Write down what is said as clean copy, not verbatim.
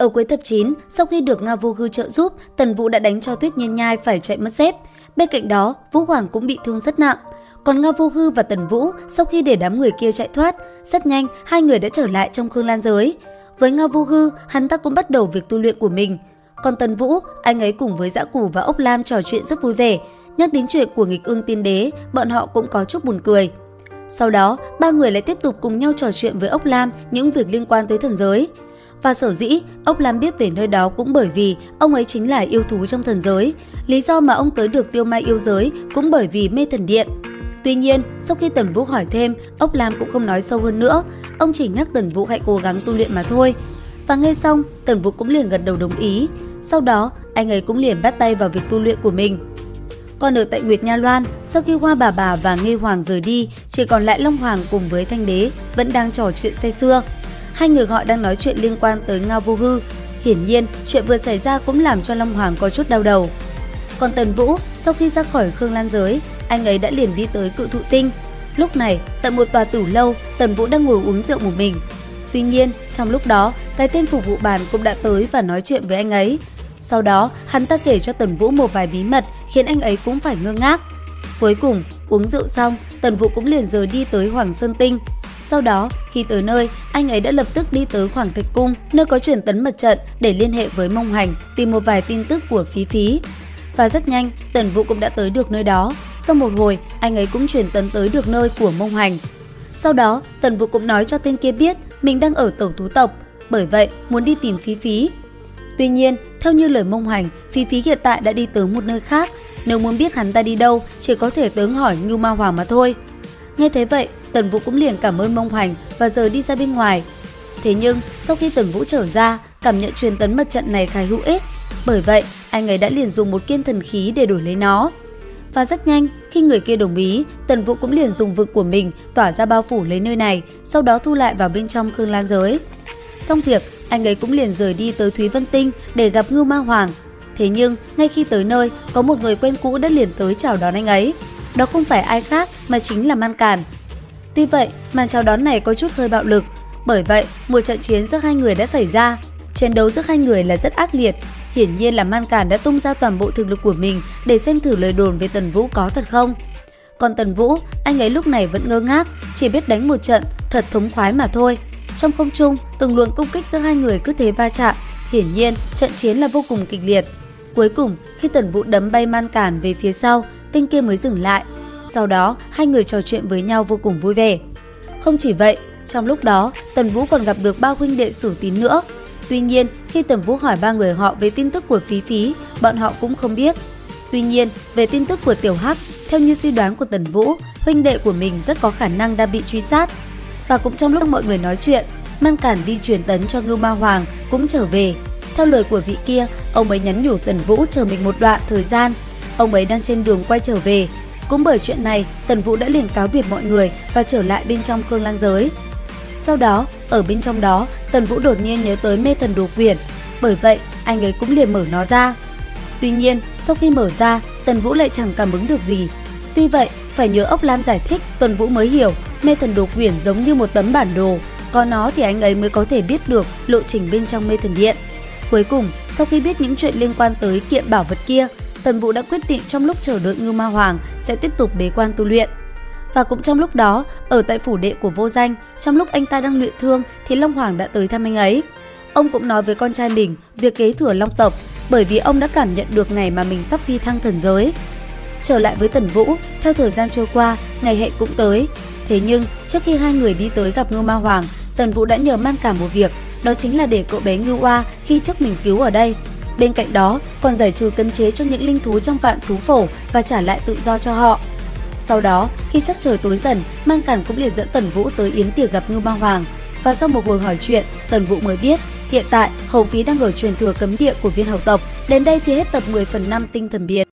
Ở cuối tập 9, sau khi được Ngao Vô Hư trợ giúp, Tần Vũ đã đánh cho Tuyết Nhiên Nhai phải chạy mất dép. Bên cạnh đó, Vũ Hoàng cũng bị thương rất nặng. Còn Ngao Vô Hư và Tần Vũ, sau khi để đám người kia chạy thoát, rất nhanh hai người đã trở lại trong Khương Lan giới. Với Ngao Vô Hư, hắn ta cũng bắt đầu việc tu luyện của mình. Còn Tần Vũ, anh ấy cùng với Dã Củ và Ốc Lam trò chuyện rất vui vẻ. Nhắc đến chuyện của nghịch ương tiên đế, bọn họ cũng có chút buồn cười. Sau đó, ba người lại tiếp tục cùng nhau trò chuyện với Ốc Lam những việc liên quan tới thần giới. Và sở dĩ Ốc Lam biết về nơi đó cũng bởi vì ông ấy chính là yêu thú trong thần giới. Lý do mà ông tới được Tiêu Mai yêu giới cũng bởi vì mê thần điện. Tuy nhiên, sau khi Tần Vũ hỏi thêm, Ốc Lam cũng không nói sâu hơn nữa. Ông chỉ nhắc Tần Vũ hãy cố gắng tu luyện mà thôi. Và nghe xong, Tần Vũ cũng liền gật đầu đồng ý. Sau đó, anh ấy cũng liền bắt tay vào việc tu luyện của mình. Còn ở tại Nguyệt Nha Loan, sau khi Hoa Bà và Nghê Hoàng rời đi, chỉ còn lại Long Hoàng cùng với Thanh Đế vẫn đang trò chuyện say sưa. Hai người họ đang nói chuyện liên quan tới Ngao Vô Hư. Hiển nhiên, chuyện vừa xảy ra cũng làm cho Long Hoàng có chút đau đầu. Còn Tần Vũ, sau khi ra khỏi Khương Lan giới, anh ấy đã liền đi tới Cự Thụ Tinh. Lúc này, tại một tòa tử lâu, Tần Vũ đang ngồi uống rượu một mình. Tuy nhiên, trong lúc đó, cái tên phục vụ bàn cũng đã tới và nói chuyện với anh ấy. Sau đó, hắn ta kể cho Tần Vũ một vài bí mật khiến anh ấy cũng phải ngơ ngác. Cuối cùng, uống rượu xong, Tần Vũ cũng liền rời đi tới Hoàng Sơn Tinh. Sau đó, khi tới nơi, anh ấy đã lập tức đi tới Hoàng Thạch Cung, nơi có truyền tấn mật trận để liên hệ với Mông Hành, tìm một vài tin tức của Phí Phí. Và rất nhanh, Tần Vũ cũng đã tới được nơi đó. Sau một hồi, anh ấy cũng truyền tấn tới được nơi của Mông Hành. Sau đó, Tần Vũ cũng nói cho tên kia biết mình đang ở Tẩu Thú Tộc, bởi vậy muốn đi tìm Phí Phí. Tuy nhiên, theo như lời Mông Hành, Phí Phí hiện tại đã đi tới một nơi khác. Nếu muốn biết hắn ta đi đâu, chỉ có thể tới hỏi Ngưu Ma Hoàng mà thôi. Nghe thế vậy, Tần Vũ cũng liền cảm ơn Mông Hành và rời đi ra bên ngoài. Thế nhưng, sau khi Tần Vũ trở ra, cảm nhận truyền tấn mật trận này khá hữu ích. Bởi vậy, anh ấy đã liền dùng một kiên thần khí để đổi lấy nó. Và rất nhanh, khi người kia đồng ý, Tần Vũ cũng liền dùng vực của mình tỏa ra bao phủ lấy nơi này, sau đó thu lại vào bên trong Khương Lan giới. Xong việc, anh ấy cũng liền rời đi tới Thúy Vân Tinh để gặp Ngưu Ma Hoàng. Thế nhưng, ngay khi tới nơi, có một người quen cũ đã liền tới chào đón anh ấy. Đó không phải ai khác mà chính là Man Càn. Tuy vậy, màn chào đón này có chút hơi bạo lực. Bởi vậy, một trận chiến giữa hai người đã xảy ra. Chiến đấu giữa hai người là rất ác liệt. Hiển nhiên là Man Càn đã tung ra toàn bộ thực lực của mình để xem thử lời đồn về Tần Vũ có thật không. Còn Tần Vũ, anh ấy lúc này vẫn ngơ ngác, chỉ biết đánh một trận thật thống khoái mà thôi. Trong không trung, từng luồng công kích giữa hai người cứ thế va chạm. Hiển nhiên, trận chiến là vô cùng kịch liệt. Cuối cùng, khi Tần Vũ đấm bay Man Càn về phía sau, tên kia mới dừng lại. Sau đó, hai người trò chuyện với nhau vô cùng vui vẻ. Không chỉ vậy, trong lúc đó, Tần Vũ còn gặp được ba huynh đệ Sử Tín nữa. Tuy nhiên, khi Tần Vũ hỏi ba người họ về tin tức của Phí Phí, bọn họ cũng không biết. Tuy nhiên, về tin tức của Tiểu Hắc, theo như suy đoán của Tần Vũ, huynh đệ của mình rất có khả năng đã bị truy sát. Và cũng trong lúc mọi người nói chuyện, Man Càn đi truyền tấn cho Ngưu Ma Hoàng cũng trở về. Theo lời của vị kia, ông ấy nhắn nhủ Tần Vũ chờ mình một đoạn thời gian. Ông ấy đang trên đường quay trở về. Cũng bởi chuyện này, Tần Vũ đã liền cáo biệt mọi người và trở lại bên trong Khương Lan giới. Sau đó, ở bên trong đó, Tần Vũ đột nhiên nhớ tới mê thần đồ quyển. Bởi vậy, anh ấy cũng liền mở nó ra. Tuy nhiên, sau khi mở ra, Tần Vũ lại chẳng cảm ứng được gì. Tuy vậy, phải nhờ Ốc Lam giải thích, Tần Vũ mới hiểu mê thần đồ quyển giống như một tấm bản đồ. Có nó thì anh ấy mới có thể biết được lộ trình bên trong mê thần điện. Cuối cùng, sau khi biết những chuyện liên quan tới kiện bảo vật kia, Tần Vũ đã quyết định trong lúc chờ đợi Ngưu Ma Hoàng sẽ tiếp tục bế quan tu luyện. Và cũng trong lúc đó, ở tại phủ đệ của Vô Danh, trong lúc anh ta đang luyện thương thì Long Hoàng đã tới thăm anh ấy. Ông cũng nói với con trai mình việc kế thừa Long tộc, bởi vì ông đã cảm nhận được ngày mà mình sắp phi thăng thần giới. Trở lại với Tần Vũ, theo thời gian trôi qua, ngày hẹn cũng tới. Thế nhưng, trước khi hai người đi tới gặp Ngưu Ma Hoàng, Tần Vũ đã nhờ Man Càn một việc, đó chính là để cậu bé Ngưu Oa khi trước mình cứu ở đây. Bên cạnh đó, còn giải trừ cấm chế cho những linh thú trong Vạn Thú Phổ và trả lại tự do cho họ. Sau đó, khi sắc trời tối dần, Man Càn cũng liền dẫn Tần Vũ tới yến tiệc gặp Ngưu Ma Hoàng. Và sau một hồi hỏi chuyện, Tần Vũ mới biết hiện tại Hầu Phí đang ở truyền thừa cấm địa của Viên Hầu tộc. Đến đây thì hết tập 10/5 Tinh Thần Biệt.